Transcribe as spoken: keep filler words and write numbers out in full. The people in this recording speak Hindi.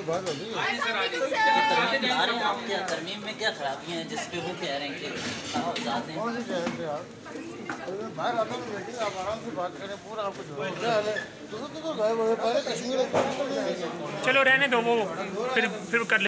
बात होगी। तरमीम में क्या खराबियाँ हैं जिस पे वो कह रहे हैं कि जाते हैं? कौन सी कह रहे थे आप? बाहर आता हूँ मीटिंग, आप आराम से बात करें, पूरा आपको जो क्या हाल है तो तो गायब हो गए पहले कश्मीर। चलो रहने दो, वो फिर फिर कर